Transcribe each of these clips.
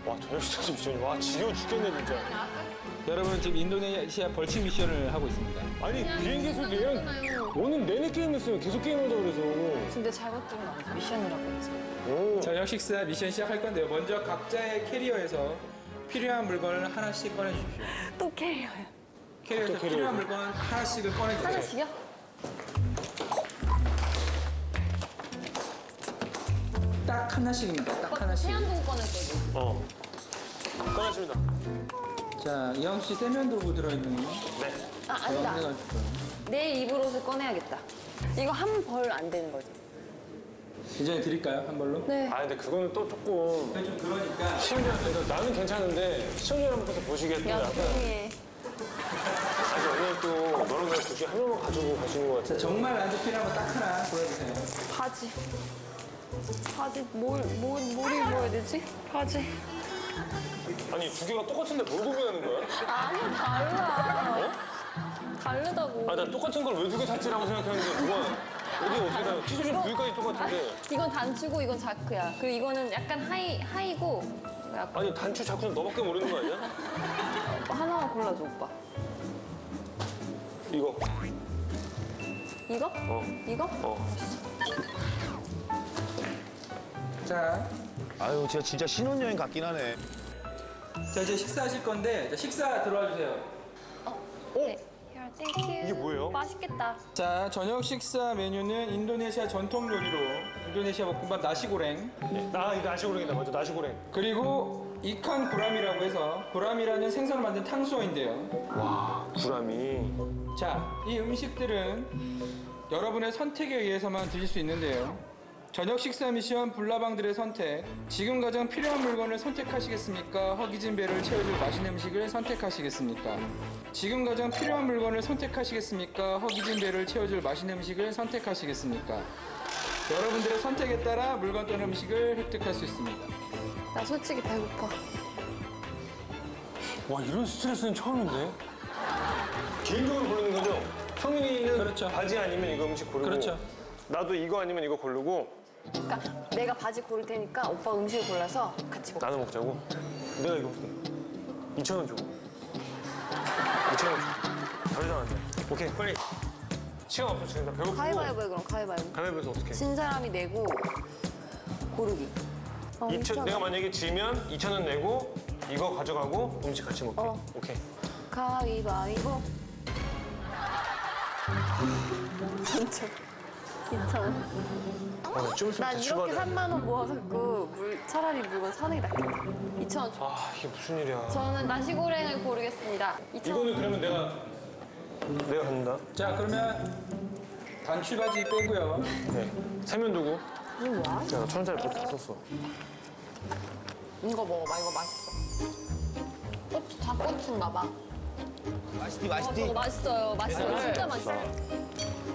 와, 저녁 식사 미션이. 와, 지겨워 죽겠네, 진짜. 여러분 지금 인도네시아 벌칙 미션을 하고 있습니다. 아니, 비행기에서도 얘는 오늘 내내 게임했어요. 계속 게임한다고 그래서. 근데 잘못 들은 거 아니지? 미션이라고 했지. 오. 저녁 식사 미션 시작할 건데요. 먼저 각자의 캐리어에서 필요한 물건을 하나씩 꺼내주십시오. 또 캐리어야. 캐리어에서 필요한 물건 하나씩을 꺼내주세요. 하나씩이요? 딱 하나씩입니다. 딱 하나씩. 태안도구 꺼낼 거고. 꺼냈습니다. 자, 이영 씨 세면도구 들어있는 거. 네. 아, 아니다. 내 입으로서 꺼내야겠다. 이거 한 벌 안 되는 거지. 이제 드릴까요? 한 벌로? 네. 아, 근데 그거는 또 조금. 좀 그러니까. 시청자분들, 나는 괜찮은데, 시청자분께서 보시기에 또 야, 약간. 조용히 해. 아니, 오늘 또 너랑 나랑 둘 중에 한 명만 가지고 가시는 것 자, 같아요. 정말 나한테 필요한 거 딱 하나 보여주세요. 바지. 바지, 뭘 입어야 되지? 바지. 아니, 두 개가 똑같은데 뭘 구분하는 거야? 아니, 달라. 다르다고. 아, 나 똑같은 걸 왜 두 개 샀지라고 생각했는데, 뭐가. 어떻게 다 티셔츠 부위까지 똑같은데. 이건 단추고 이건 자크야. 그리고 이거는 약간 하이고. 약간 아니, 단추 자꾸는 너밖에 모르는 거 아니야? 하나만 골라줘, 오빠. 이거. 이거? 이거? 자, 아유, 제가 진짜 신혼여행 같긴 하네. 자 이제 식사하실 건데 자, 식사 들어와 주세요. 네. 땡큐. 이게 뭐예요? 맛있겠다. 자, 저녁 식사 메뉴는 인도네시아 전통 요리로 인도네시아 볶음밥 나시고랭 이 나시고랭이다. 맞아, 나시고랭. 그리고 이칸 구람이라고 해서 구람이라는 생선을 만든 탕수어인데요. 와, 구람이. 자, 이 음식들은 여러분의 선택에 의해서만 드실 수 있는데요. 저녁 식사 미션 불나방들의 선택. 지금 가장 필요한 물건을 선택하시겠습니까? 허기진 배를 채워줄 맛있는 음식을 선택하시겠습니까? 지금 가장 필요한 물건을 선택하시겠습니까? 허기진 배를 채워줄 맛있는 음식을 선택하시겠습니까? 여러분들의 선택에 따라 물건 또는 음식을 획득할 수 있습니다. 나 솔직히 배고파. 와, 이런 스트레스는 처음인데? 개인적으로 고르는 거죠? 성민이는 그렇죠. 바지 아니면 이거 음식 고르고. 그렇죠. 나도 이거 아니면 이거 고르고. 그러니까 내가 바지 고를 테니까 오빠 음식을 골라서 같이 먹자. 나눠 먹자고? 내가 이거 2,000원 주고. 2,000원 주고. 더 이상 안 돼. 오케이, 빨리. 시간 없어, 지금 나 배고프고. 가위바위보해 그럼 가위바위보. 가위바위보에서 어떻게? 진 사람이 내고 고르기. 2,000, 내가 만약에 지면 2,000원 내고 이거 가져가고 음식 같이 먹게. 오케이. 가위바위보. 진짜 괜찮아. 좀 있으면 난 대출 이렇게 받아야 3만 원 모아서 차라리 물건 사는 게 낫겠다. 2,000원 줘. 아, 이게 무슨 일이야. 저는 나시고랭을 고르겠습니다. 2,000원. 이거는 그러면 내가 갖는다. 자, 그러면 단추바지 빼고요. 네. 세면도구. 이거 뭐야? 야, 1,000원짜리 다 썼어. 이거 먹어봐. 이거 맛있어. 고추, 닭고추인가 봐. 맛있디, 저거 맛있디. 맛있어요. 맛있어요. 진짜 맛있어요.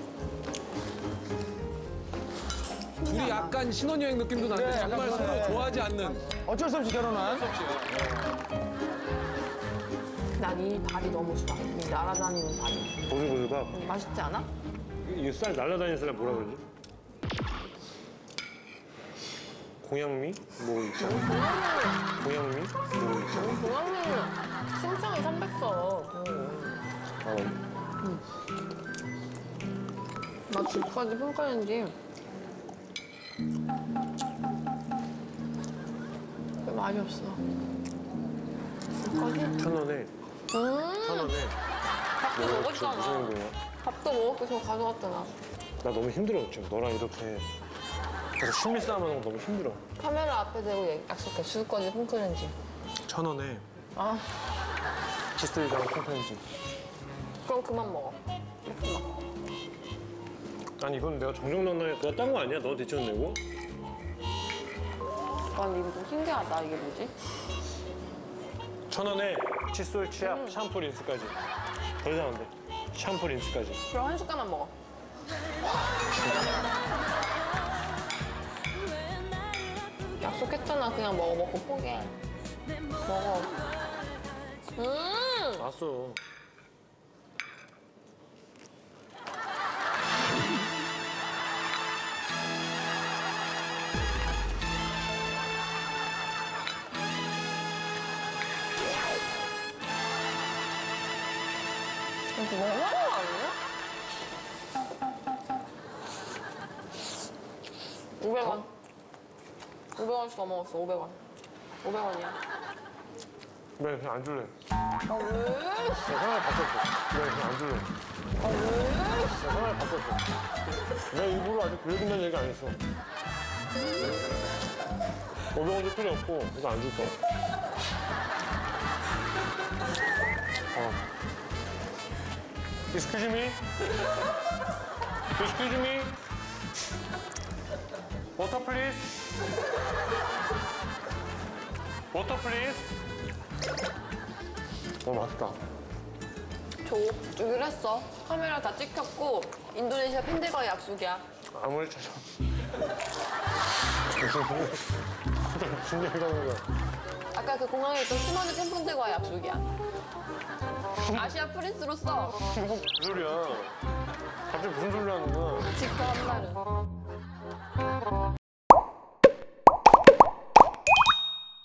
둘이 약간 신혼여행 느낌도 나는데 정말 서로 좋아하지 않는. 어쩔 수 없이 결혼한. 난 이 발이 너무 좋아. 이 날아다니는 발이. 보슬보슬가. 맛있지 않아? 이게 쌀 날라다니는 쌀 뭐라 그러지? 공양미? 뭐 있잖아. 공양미? 뭐 있잖아. 동양미 신청이 300써. 나 지금까지 평가했는지 왜 말이 없어. 지금까지? 1,000원에. 1,000원에. 밥도 무슨 먹었잖아. 행동이야? 밥도 먹었고 저 가져갔잖아. 나 너무 힘들어, 지금. 너랑 이렇게. 계속 심리 싸움하는 거 너무 힘들어. 카메라 앞에 대고 약속해. 지금까지 평가했는지. 1,000원에. 아, 치스들이랑 콩팥인지. 그럼 그만 먹어. 아니, 이건 내가 정정당당히 그거 딴 거 아니야? 너 대천 내고? 아니 이거 좀 신기하다. 이게 뭐지? 1,000원에 칫솔, 치약, 샴푸, 린스까지. 더 이상 안 돼. 샴푸, 린스까지. 그럼 한 숟갈만 먹어. 약속했잖아. 그냥 먹고 포기해. 먹어. 알았어. 이거 너무 많은 거 아니야? 500원. 500원씩 더 먹었어, 500원. 500원이야. 네, 그냥 안 줄래. 아, 왜? 네, 상황을 바꿨어. 네, 그냥 안 줄래. 아, 왜? 네, 상황을 바꿨어. 내가 일부러 아직 그려준다는 얘기 안 했어. 500원도 필요 없고, 이거 안 줄 거야. Excuse me? Excuse me? Water please? Water please? 맛있다. 주기로 했어. 카메라 다 찍혔고, 인도네시아 팬들과의 약속이야. 아무리 찾아. 무슨 얘기를 하는 거야? 아까 그 공항에 있던 수많은 팬분들과의 약속이야. 아시아 프린스로서 무슨 소리야? 갑자기 무슨 소리 하는 거야? 지켜 한 말은.